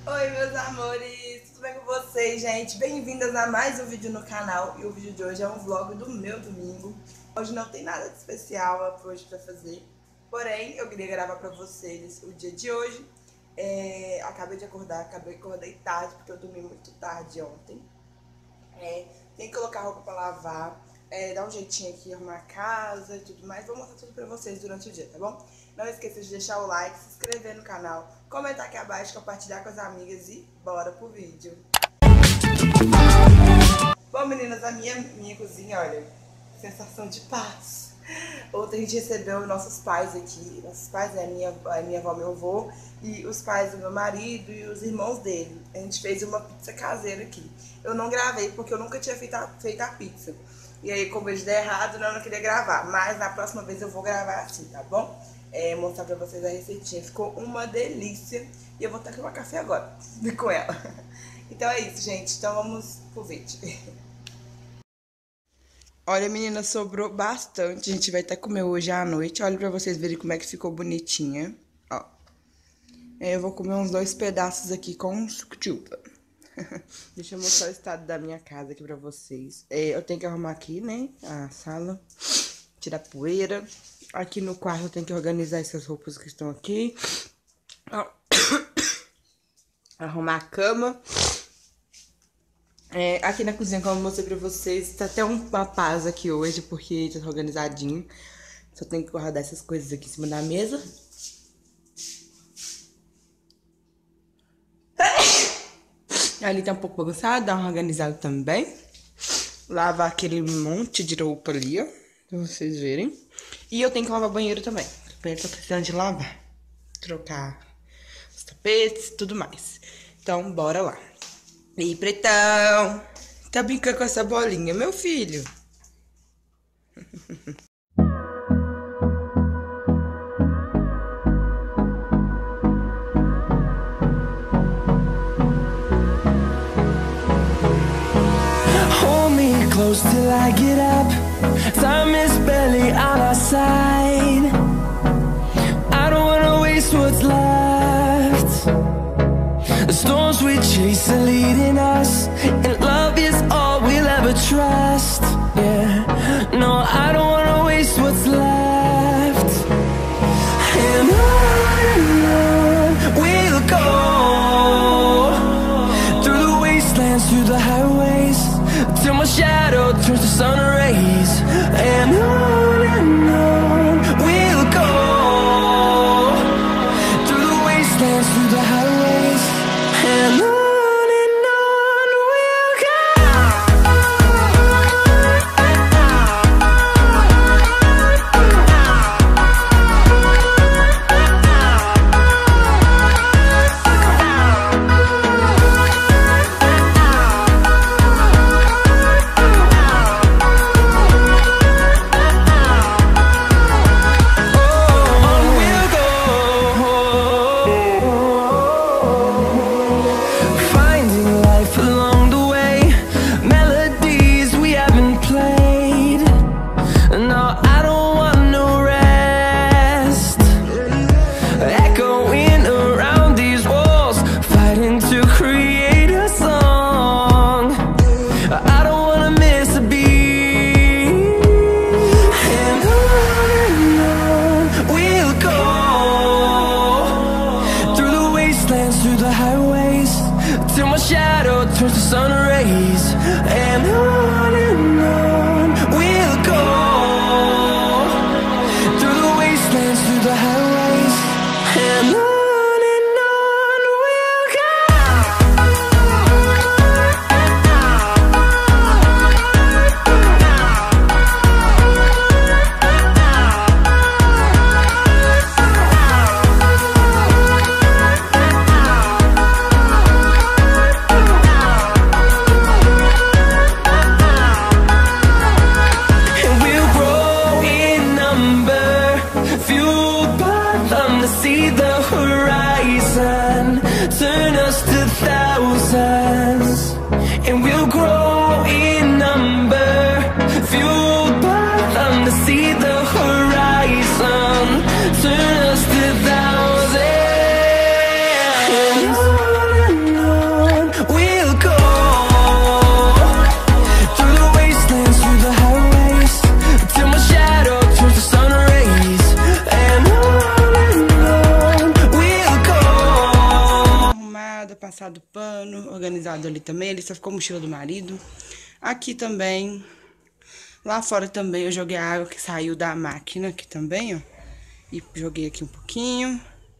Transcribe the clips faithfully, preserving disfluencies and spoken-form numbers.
Oi, meus amores, tudo bem com vocês, gente? Bem-vindas a mais um vídeo no canal. E o vídeo de hoje é um vlog do meu domingo. Hoje não tem nada de especial hoje pra fazer, porém eu queria gravar pra vocês o dia de hoje. é, Acabei de acordar, acabei de acordar tarde, porque eu dormi muito tarde ontem. é, Tem que colocar roupa pra lavar, é, dar um jeitinho aqui, arrumar a casa e tudo mais. Vou mostrar tudo pra vocês durante o dia, tá bom? Não esqueça de deixar o like, se inscrever no canal, comentar aqui abaixo, compartilhar com as amigas e bora pro vídeo. Bom, meninas, a minha, minha cozinha, olha, sensação de paz. Ontem a gente recebeu nossos pais aqui, nossos pais, né, a minha, a minha avó, meu avô, e os pais do meu marido e os irmãos dele. A gente fez uma pizza caseira aqui. Eu não gravei porque eu nunca tinha feito a, feito a pizza. E aí, como eles deram errado, eu não queria gravar. Mas na próxima vez eu vou gravar assim, tá bom? É, mostrar pra vocês a receitinha. Ficou uma delícia. E eu vou estar tomando café agora com ela. Então é isso, gente. Então vamos pro vídeo. Olha, menina, sobrou bastante. A gente vai até comer hoje à noite. Olha pra vocês verem como é que ficou bonitinha. Ó. É, eu vou comer uns dois pedaços aqui com suco de uva. Deixa eu mostrar o estado da minha casa aqui pra vocês. É, eu tenho que arrumar aqui, né, a sala. Tirar poeira. Aqui no quarto eu tenho que organizar essas roupas que estão aqui. Arrumar a cama. É, aqui na cozinha, como eu mostrei pra vocês, tá até uma paz aqui hoje, porque já tá organizadinho. Só tenho que guardar essas coisas aqui em cima da mesa. Ali tá um pouco bagunçado, dá uma organizada também. Lavar aquele monte de roupa ali, ó, pra vocês verem. E eu tenho que lavar o banheiro também. O banheiro tá precisando de lavar. Trocar os tapetes e tudo mais. Então, bora lá. E pretão, tá brincando com essa bolinha, meu filho? Close till I get up. Time is barely on our side. I don't wanna waste what's left. The storms we chase are leading us, and love is all we'll ever trust. Yeah, no, I don't wanna waste what's left. And on and on we'll go, through the wastelands, through the highways, till my shadow turns to sun rays. And on and on we'll go, through the wastelands, through the highways. And on and on we'll go. Through the highways, till my shadow turns to sun rays. And on and on we'll go, through the wastelands, through the highways. And on. See the horizon turn us to thousands, and we'll grow in number, fueled by them to see the horizon turn us to thousands. And on and arrumada, passado pano, organizado ali também. Ali só ficou a mochila do marido. Aqui também. Lá fora também eu joguei a água que saiu da máquina aqui também, ó. E joguei aqui um pouquinho.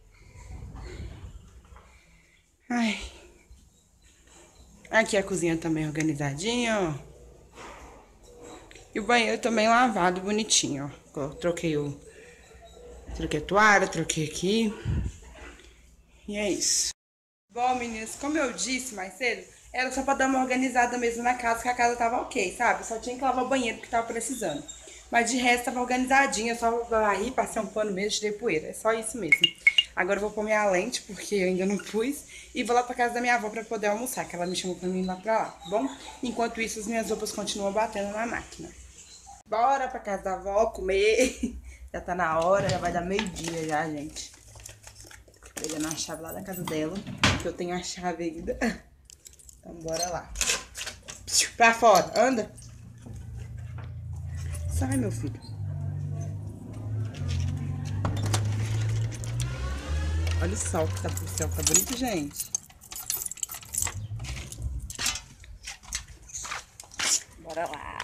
Ai. Aqui a cozinha também organizadinha, ó. E o banheiro também lavado, bonitinho, ó. Troquei o... Troquei a toalha, troquei aqui. E é isso. Bom, meninas, como eu disse mais cedo, era só pra dar uma organizada mesmo na casa, que a casa tava ok, sabe? Só tinha que lavar o banheiro porque tava precisando. Mas de resto tava organizadinha, só varri, passei um pano mesmo, tirei poeira. É só isso mesmo. Agora eu vou pôr minha lente, porque eu ainda não pus. E vou lá pra casa da minha avó pra poder almoçar, que ela me chamou pra mim ir lá pra lá, tá bom? Enquanto isso, as minhas roupas continuam batendo na máquina. Bora pra casa da avó comer. Já tá na hora, já vai dar meio-dia já, gente. Tô pegando a chave lá da casa dela, que eu tenho a chave ainda. Então bora lá. Pra fora, anda. Sai, meu filho. Olha o sol que tá pro céu, tá bonito, gente. Bora lá.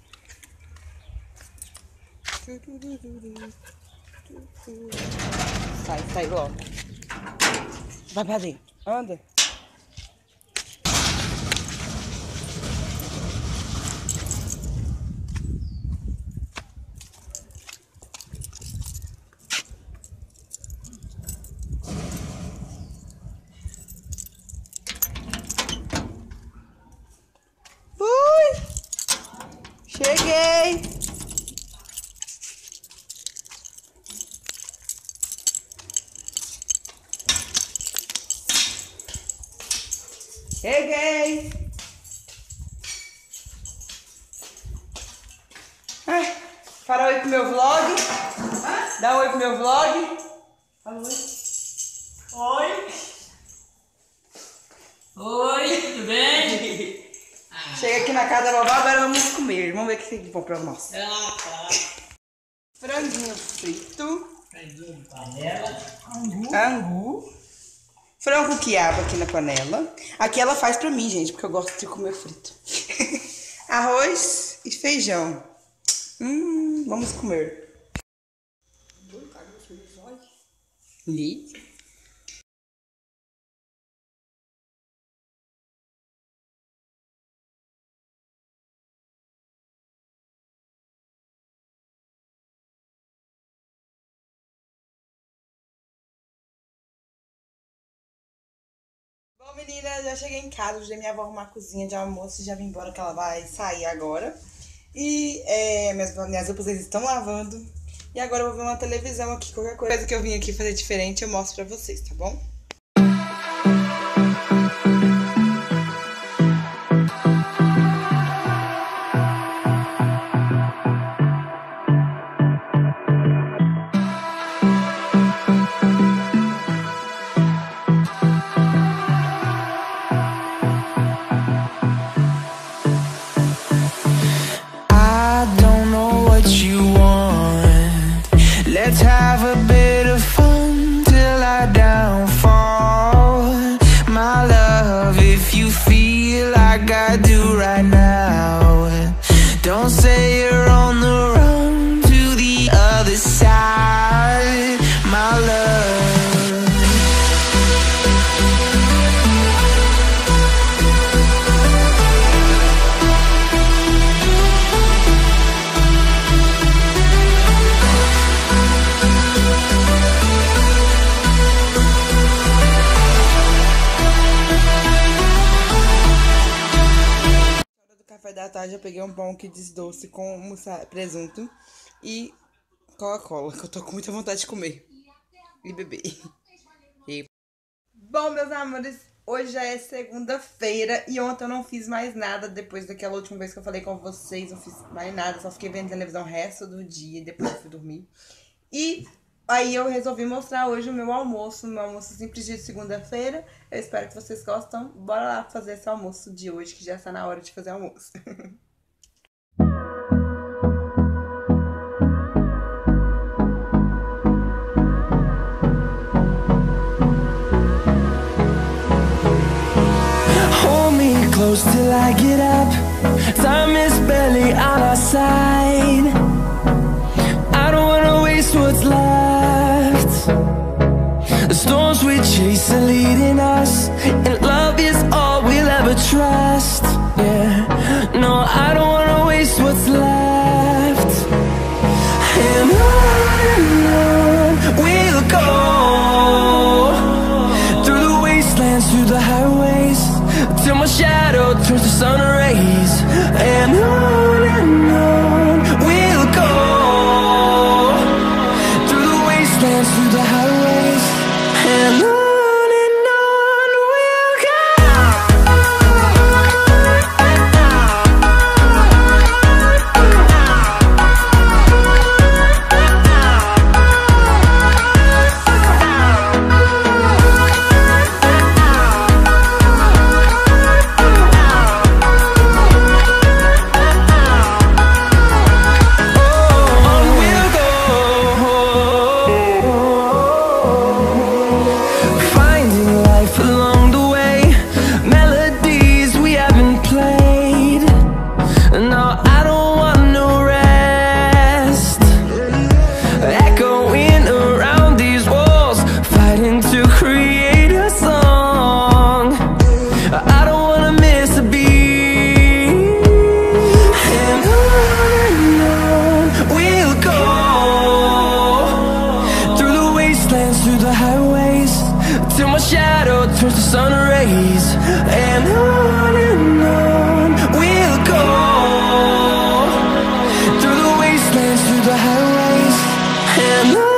Sai, sai logo. Vai pra dentro, anda. Cheguei! Cheguei! Ai, fala oi pro meu vlog. Dá um oi pro meu vlog. Fala oi. Oi! Oi, tudo bem? Chega aqui na casa da vovó, agora vamos comer. Vamos ver o que tem bom pra nós. Ah, tá. Franguinho frito. Franguinho de panela. Angu. Angu. Frango quiabo aqui na panela. Aqui ela faz pra mim, gente, porque eu gosto de comer frito. Arroz e feijão. Hum, vamos comer. Li. Bom, meninas, já cheguei em casa, ajudei minha avó a arrumar a cozinha de almoço e já vim embora que ela vai sair agora. E é, minhas, minhas roupas eles estão lavando. E agora eu vou ver uma televisão aqui, qualquer coisa que eu vim aqui fazer diferente eu mostro pra vocês, tá bom? Let's have a bit of fun till I downfall. My love, if you feel like I do right now, don't say you're on the run to the other side, my love. Café da tarde eu peguei um pão que desdoce com mussa, presunto e Coca-Cola, que eu tô com muita vontade de comer e beber. E... Bom, meus amores, hoje já é segunda-feira e ontem eu não fiz mais nada. Depois daquela última vez que eu falei com vocês, não fiz mais nada, só fiquei vendo televisão o resto do dia e depois eu fui dormir. E aí eu resolvi mostrar hoje o meu almoço, o meu almoço simples de segunda-feira. Eu espero que vocês gostem. Bora lá fazer esse almoço de hoje, que já está na hora de fazer almoço. close till I get up. Time is barely on our side. I don't wanna waste what's left. The storms we chase are leading us, and love is all we'll ever trust. Yeah, no, I don't wanna waste what's left. And on and on we'll go, through the wastelands, through the highways, till my shadow turns to sun rays. And on and on we'll go, through the wastelands, through the highways, and on. Through the highways, till my shadow turns to sun rays. And on and on we'll go, through the wastelands, through the highways, and on.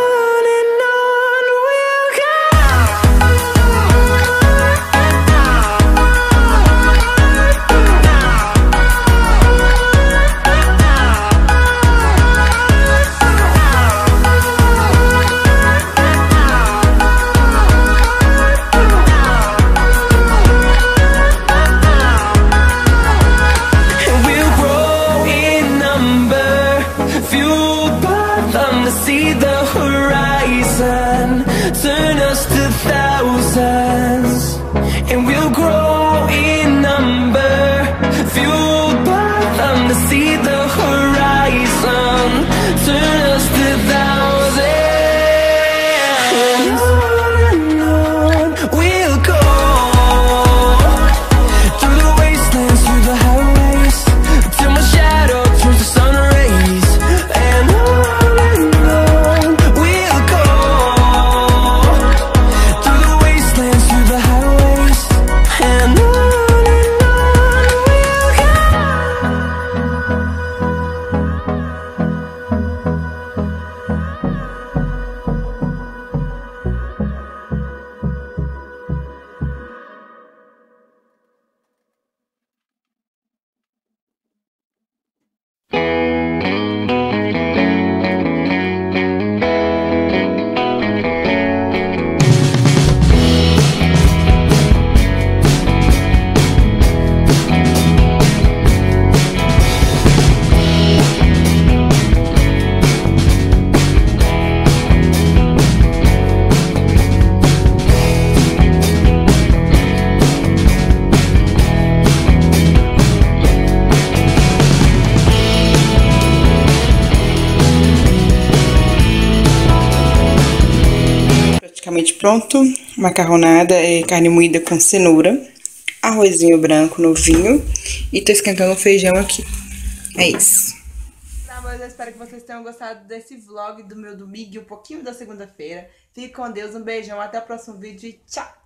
See the horizon turn us to thousands, and we'll grow in number, fueled by them to see the horizon turn us to thousands. And on and on we'll go, through the wastelands, through the highways, till my shadow turns to sun rays. And on praticamente pronto. Macarronada é carne moída com cenoura, arrozinho branco no vinho, e tô esquentando o feijão aqui. É isso. Tá, mas eu espero que vocês tenham gostado desse vlog do meu domingo e um pouquinho da segunda-feira. Fique com Deus, um beijão, até o próximo vídeo e tchau!